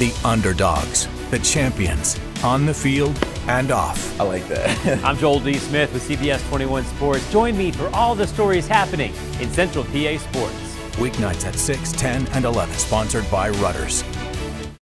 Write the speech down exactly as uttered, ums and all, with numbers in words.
The underdogs, the champions, on the field and off. I like that. I'm Joel D. Smith with C B S twenty-one Sports. Join me for all the stories happening in Central P A sports. Weeknights at six, ten, and eleven, sponsored by Rutters.